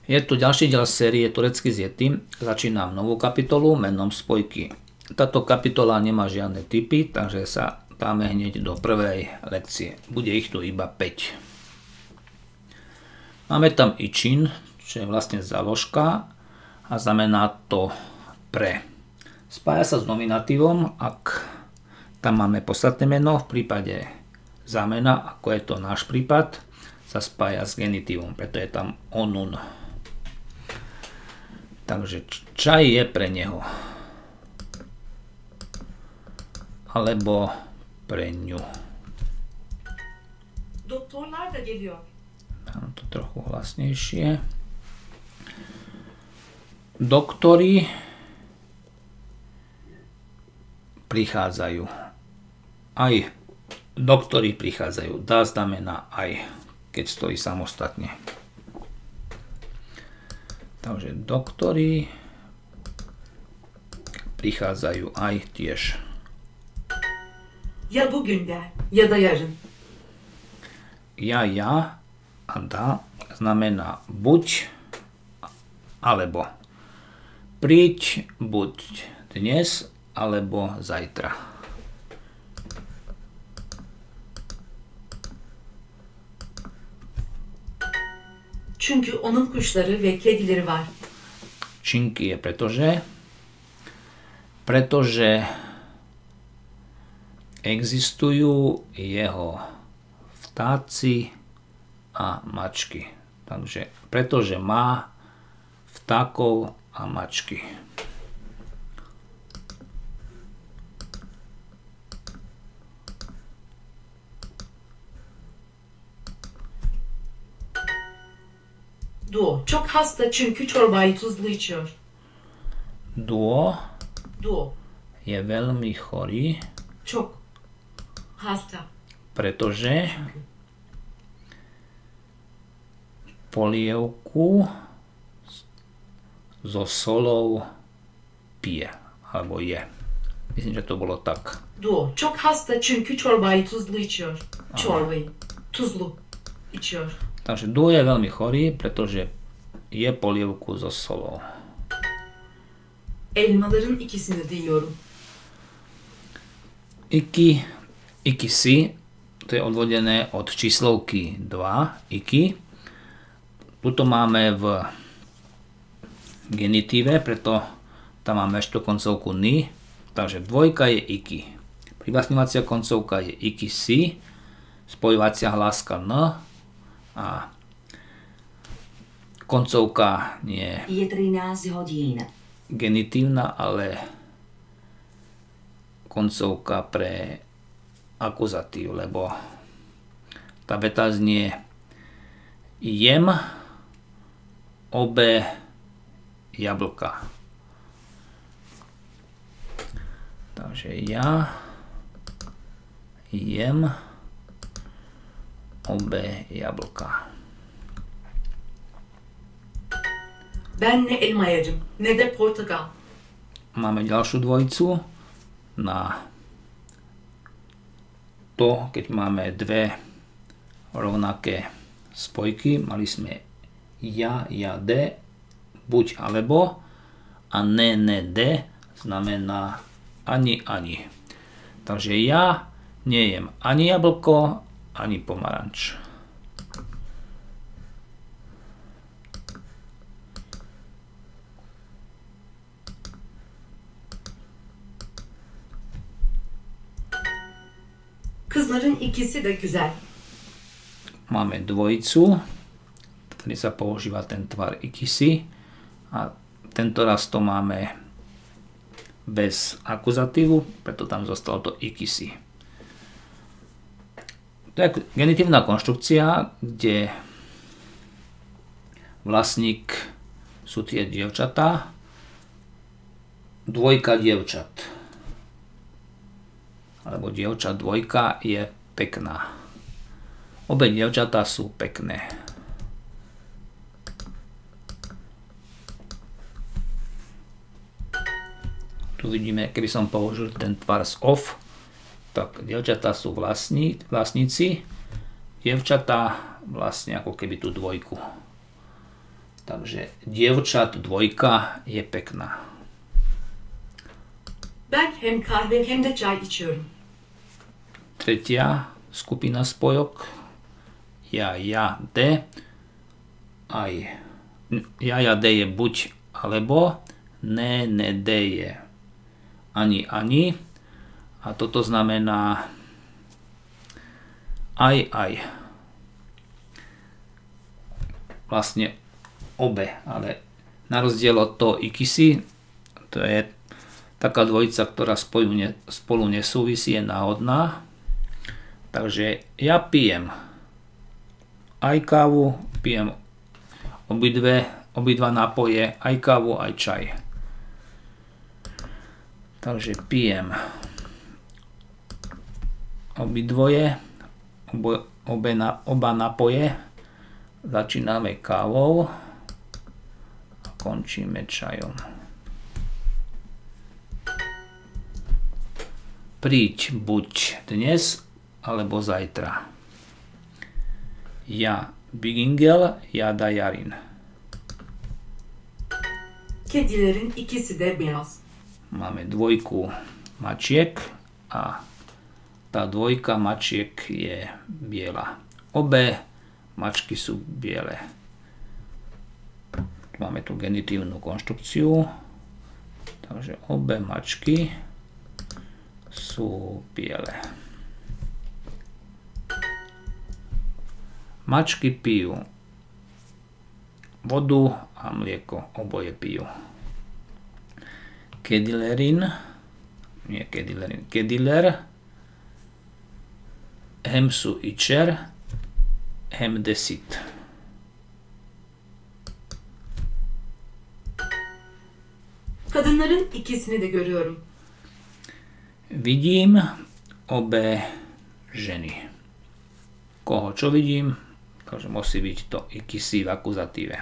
Je tu ďalší diel série Turecký s Yetim. Začínam novú kapitolu menom Spojky. Táto kapitola nemá žiadne tipy, takže sa dáme hneď do prvej lekcie. Bude ich tu iba 5. Máme tam ičin, čo je vlastne záložka a znamená to pre. Spája sa s nominatívom, ak tam máme podstatné meno, v prípade zámena, ako je to náš prípad, sa spája s genitívom, preto je tam onun. Takže čaj je pre neho. Alebo pre ňu. Doktorlar da geliyor. Dám to trochu hlasnejšie. Doktori prichádzajú. Aj doktori prichádzajú. Dá znamená aj, keď stojí samostatne. Takže doktori prichádzajú aj tiež. Ya bugün de ya da yarın. Ja a da znamená buď alebo. Príď buď dnes alebo zajtra. Çünkü onun kuşları ve kedileri var. Činky je pretože existujú jeho vtáci a mačky. Takže pretože má vtákov a mačky. Duo. Çok hasta çünkü çorbayı tuzlu içiyor. Duo Duo. je veľmi chorý, Çok hasta. pretože polievku so solou pije, alebo je. Myslím, že to bolo tak. Duo. Çok hasta çünkü çorbayı tuzlu içiyor. Çorbayı tuzlu içiyor. Takže Duo je veľmi chorý, pretože je polievku so solou. Elmaların ikisini de yiyorum. Iki si, to je odvodené od číslovky 2, iki. Tuto máme v genitíve, preto tam máme ešte koncovku ni, takže dvojka je iki. Privlastňovacia koncovka je iki si, spojovacia hláska n a koncovka nie je 13 hodín. genitívna, ale koncovka pre akuzatív, lebo tá veta znie jem obe jablka. Takže ja jem obe jablka. Ben ne elma yerim ne de portakal. Máme ďalšiu dvojicu na to, keď máme dve rovnaké spojky. Mali sme ja, de, buď alebo a ne, de znamená ani. Takže ja nejem ani jablko, ani pomaranč. Kızların ikisi de güzel. Máme dvojicu, tady sa používa ten tvar ikisi a tento raz to máme bez akuzatívu, preto tam zostalo to ikisi. To je genitívna konštrukcia, kde vlastník sú tie dievčatá, dvojka dievčat. Alebo dievča dvojka je pekná. Obe dievčatá sú pekné. Tu vidíme, keby som použil ten tvar z off, tak dievčatá sú vlastníci, dievčatá vlastne ako keby tú dvojku. Takže dievčat dvojka je pekná. Ben hem kahve hem de çay içiyorum. Tretia skupina spojok. Ja, de. Aj. Ja, de je buď alebo. Ne, de je ani. A toto znamená aj. Vlastne obe, ale na rozdiel od toho ikisi, to je taká dvojica, ktorá spolu nesúvisí, je náhodná. Takže ja pijem aj kávu, pijem obidva nápoje, aj kávu, aj čaj. Takže pijem oba nápoje. Začíname kávou a končíme čajom. Príď buď dnes, alebo zajtra. Ja Bigingel, Jada Yarin. Kedilerin ikisi de beyaz. Máme dvojku mačiek a tá dvojka mačiek je biela. Obe mačky sú biele. Máme tu genitívnu konštrukciu, takže obe mačky sú biele. Mačky pijú vodu a mlieko, oboje pijú. Kediler, hem su içer, hem de sit. Kadınların ikisini de görüyorum. Vidím obe ženy. Koho čo vidím? Takže musí byť to ikisi v akuzatíve.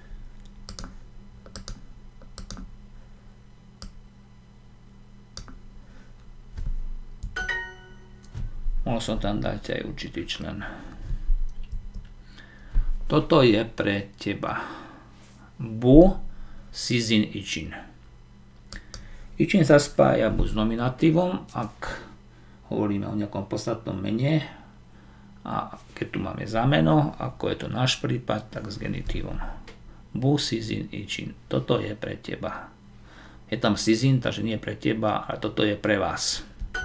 Mohol som tam dať aj určitý člen. Toto je pre teba. Bu, sizin için. Için sa spája buď s nominatívom, ak hovoríme o nejakom podstatnom mene, a keď tu máme zámeno, ako je to náš prípad, tak s genitívom. Bu, sizin, için. Toto je pre teba. Je tam sizin, takže nie pre teba, ale toto je pre vás.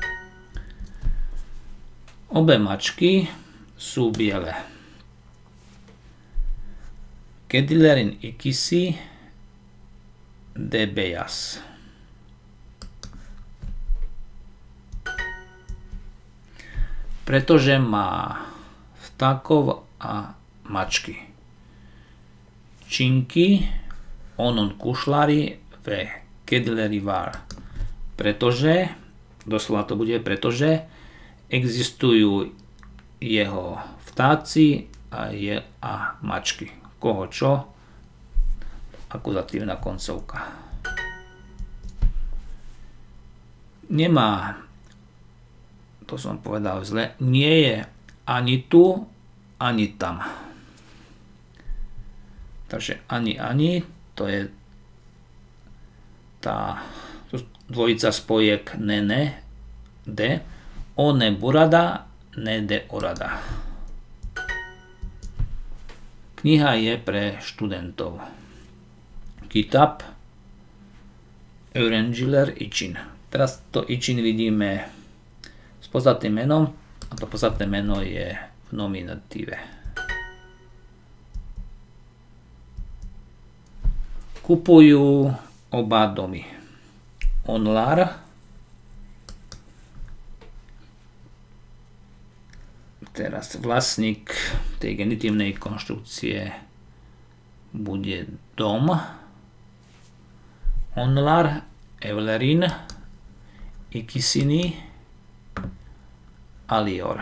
Obe mačky sú biele. Kedilerin ikisi de beyaz. Pretože má vtákov a mačky. Činky onon kušlari ve kedileri var. Pretože, doslova to bude pretože, existujú jeho vtáci a mačky. Koho čo? Akuzatívna koncovka. Nemá, to som povedal zle, nie je ani tu, ani tam. Takže ani, to je tá dvojica spojek ne, de, one burada, ne de orada. Kniha je pre študentov. Kitab, öğrenciler için. Teraz to için vidíme s podstatným menom a to podstatné meno je v nominatíve. Kupujú oba domy. Onlar, teraz vlastník tej genitívnej konštrukcie bude dom. Onlar, evlerin, ikisini, alıyor.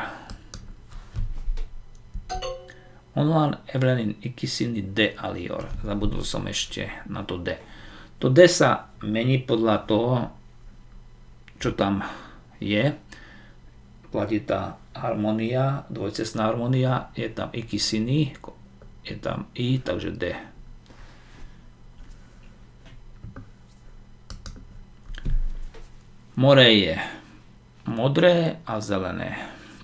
Onlar, evlerin, ikisini de alıyor. Zabudol som ešte na to de. To de sa mení podľa toho, čo tam je. Platí tá harmonia, dvojcestná harmonia, je tam ikisini, je tam i, takže D. More je modré a zelené.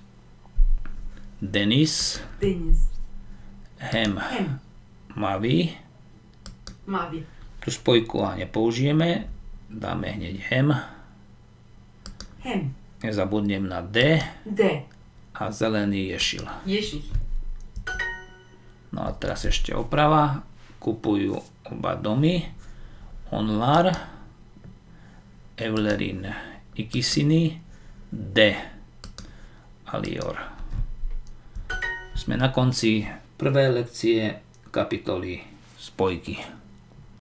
Denis. Deniz. Hem. Hem. Mavi. Mavi. Tu spojku A nepoužijeme. Dáme hneď hem. Hem. Nezabudnem na D. D. A zelený ješil. Yeşil. No a teraz ešte oprava. Kupujú oba domy. Onlar. Evlerin ikisini. D. Alıyor. Sme na konci prvej lekcie kapitoly spojky.